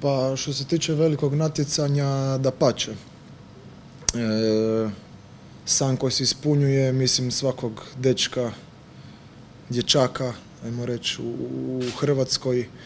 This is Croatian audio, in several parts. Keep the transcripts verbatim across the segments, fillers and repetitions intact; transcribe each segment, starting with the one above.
Pa što se tiče velikog natjecanja, dapače. E, san koji se ispunjuje, mislim, svakog dečka, dječaka, ajmo reći, u, u Hrvatskoj. E,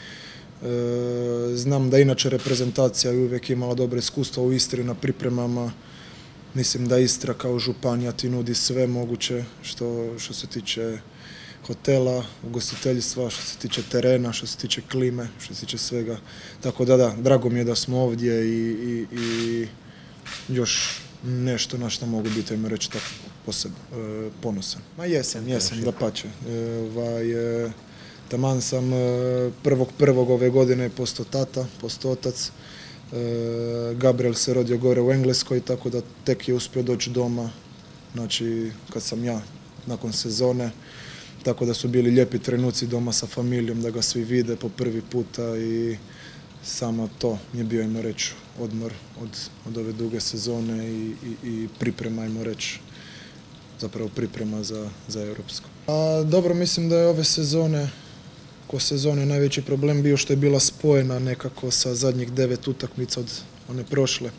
znam da inače reprezentacija je uvijek imala dobro iskustvo u Istri na pripremama. Mislim da Istra kao županija ti nudi sve moguće što, što se tiče hotela, ugostiteljstva, što se tiče terena, što se tiče klime, što se tiče svega. Tako da da, drago mi je da smo ovdje i, i, i još nešto na što mogu biti, ajmo reći tako, posebno e, ponosan. Ma jesam, jesam, dapače. E, e, taman sam e, prvog prvog ove godine postao tata, postao otac. E, Gabriel se rodio gore u Engleskoj, tako da tek je uspio doći doma, znači kad sam ja, nakon sezone. Tako da su bili lijepi trenuci doma sa familijom, da ga svi vide po prvi puta i samo to mi je bio, ajmo reći, odmor od, od ove duge sezone i, i, i priprema, ajmo reći, zapravo priprema za, za europsko. A, dobro, mislim da je ove sezone, ko sezone, najveći problem bio što je bila spojena nekako sa zadnjih devet utakmica od one prošle.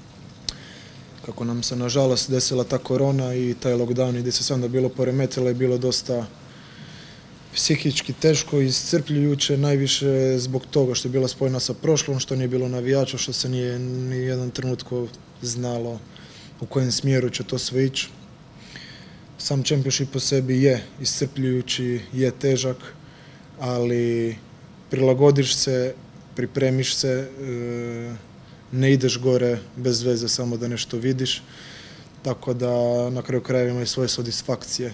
Kako nam se nažalost desila ta korona i taj lockdown gdje se sve onda bilo poremetilo i bilo dosta psihički teško i iscrpljujuće, najviše zbog toga što je bila spojena sa prošlom, što nije bilo navijača, što se nije ni jedan trenutku znalo u kojem smjeru će to sve ići. Sam championship po sebi je iscrpljujući, je težak, ali prilagodiš se, pripremiš se, ne ideš gore bez veze samo da nešto vidiš, tako da na kraju krajeva ima i svoje satisfakcije.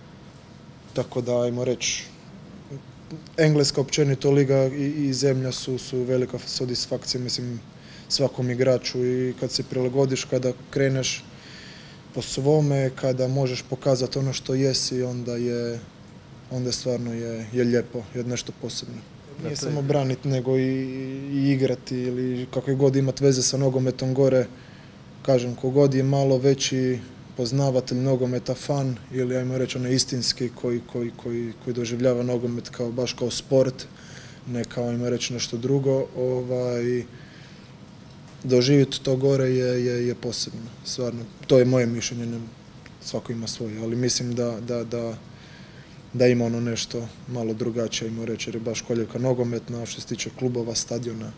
Tako da, ajmo reći, Engleska općenito liga i, i zemlja su, su velika satisfakcija, mislim, svakom igraču i kad se prilagodiš, kada kreneš po svome, kada možeš pokazati ono što jesi, onda je, onda stvarno je, je lijepo, je nešto posebno. Nije samo braniti, nego i, i igrati ili kako god imati veze sa nogometom gore. Kažem, kogod je malo veći poznavatelj nogometa, fan ili ajmo reći onaj istinski koji, koji, koji, koji doživljava nogomet kao, baš kao sport, ne kao ajmo reći nešto drugo, ovaj, doživjeti to gore je, je, je posebno. Stvarno, to je moje mišljenje, ne, svako ima svoje, ali mislim da, da, da, da ima ono nešto malo drugačije, ajmo reći, jer je baš koljevka nogometna, što se tiče klubova, stadiona,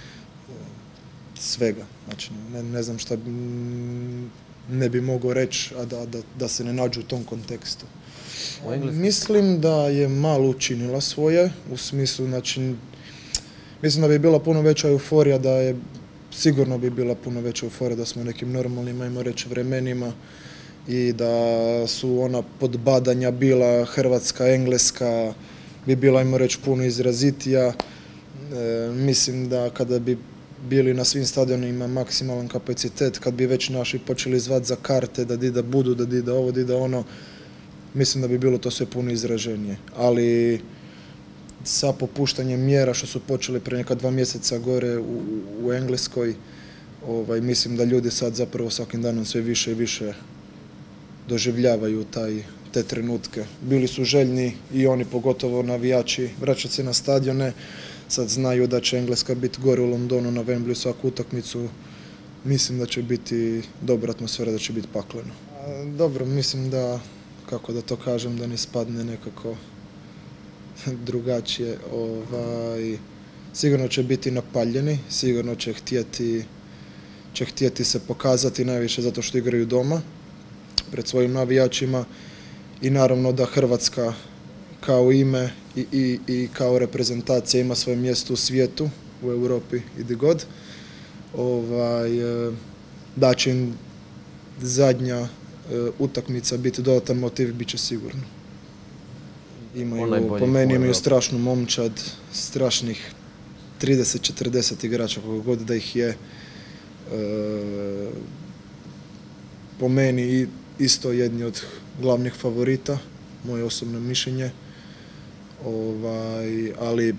svega. Znači, ne, ne znam šta ne bi mogao reći, a da, da, da se ne nađu u tom kontekstu. Mislim da je malo učinila svoje, u smislu, znači, mislim da bi bila puno veća euforija, da je, sigurno bi bila puno veća euforija da smo u nekim normalnim, ajmo reći, vremenima i da su ona podbadanja bila Hrvatska, Engleska, bi bila, ajmo reći, puno izrazitija. E, mislim da kada bi bili na svim stadionima maksimalan kapacitet, kad bi već naši počeli zvati za karte, da di da budu, da di da ovo, di da ono, mislim da bi bilo to sve puno izraženije. Ali sa popuštanjem mjera što su počeli pre neka dva mjeseca gore u, u Engleskoj, ovaj, mislim da ljudi sad zapravo svakim danom sve više i više doživljavaju taj, te trenutke. Bili su željni i oni, pogotovo navijači, vraćati se na stadione. Sad znaju da će Engleska biti gore u Londonu na Wembleyu svaku utakmicu. Mislim da će biti dobra atmosfera, da će biti pakleno. Dobro, mislim da, kako da to kažem, da ne spadne nekako drugačije. Ovaj, sigurno će biti napaljeni, sigurno će htjeti, će htjeti se pokazati najviše zato što igraju doma pred svojim navijačima i naravno da Hrvatska kao ime i, i, i kao reprezentacija ima svoje mjesto u svijetu, u Europi i gdje god. Ovaj, da će im zadnja utakmica biti dodatan motiv, bit će sigurno. Imaju, po meni imaju strašnu momčad, strašnih trideset četrdeset igrača, kako god da ih je. E, po meni isto jedni od glavnih favorita, moje osobno mišljenje. Ovaj, ali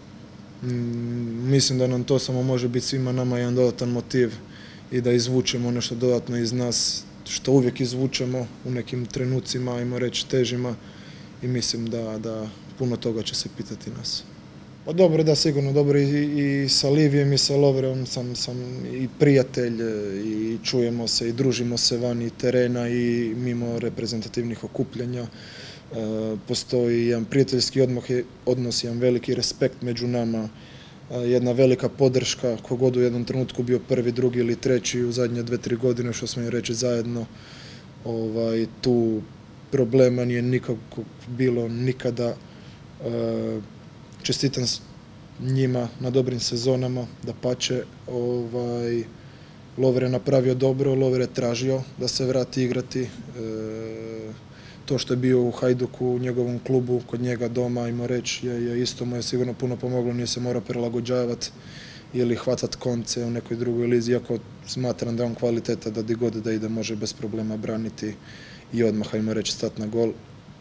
m, mislim da nam to samo može biti svima nama jedan dodatan motiv i da izvučemo nešto dodatno iz nas, što uvijek izvučemo u nekim trenucima, ajmo reći težima, i mislim da, da puno toga će se pitati nas. Pa dobro, da, sigurno dobro i, i sa Livijem i sa Lovreom sam, sam i prijatelj i čujemo se i družimo se vani terena i mimo reprezentativnih okupljanja. E, postoji jedan prijateljski odnos, jedan veliki respekt među nama, e, jedna velika podrška, kogod u jednom trenutku bio prvi, drugi ili treći u zadnje dve, tri godine, što smo im reći zajedno. Ovaj, tu problema nije nikako bilo nikada. E, Čestitam njima na dobrim sezonama, dapače, ovaj, Lovre je napravio dobro, Lovre je tražio da se vrati igrati. E, to što je bio u Hajduku, u njegovom klubu, kod njega doma, ajmo reći, je, je isto mu je sigurno puno pomoglo, nije se morao prilagođavati ili hvatat konce u nekoj drugoj lizi, iako smatram da je on kvaliteta da di god da ide može bez problema braniti i odmah, ajmo reći, stati na gol.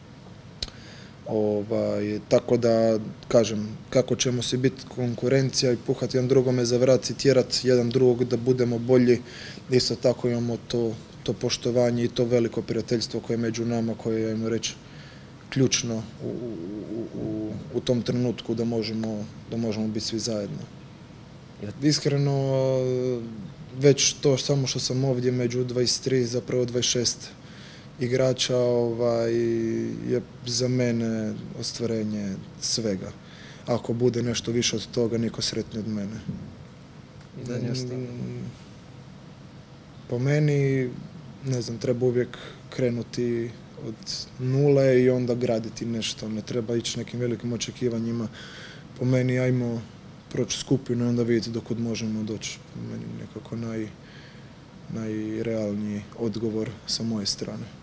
Ovaj, tako da, kažem, kako ćemo si biti konkurencija i puhati jedan drugome za vrat i tjerati jedan drugog da budemo bolji, isto tako imamo to, to poštovanje i to veliko prijateljstvo koje je među nama, koje je, ajmo reći, ključno u, u, u, u tom trenutku da možemo, da možemo biti svi zajedno. Iskreno, već to samo što sam ovdje među dvadeset tri, zapravo dvadeset šest igrača, ovaj, je za mene ostvarenje svega. Ako bude nešto više od toga, niko sretniji od mene. Po meni, ne znam, treba uvijek krenuti od nule i onda graditi nešto. Ne treba ići nekim velikim očekivanjima. Po meni, ajmo proći skupinu i onda vidjeti dokud možemo doći. Po meni nekako naj, najrealniji odgovor sa moje strane.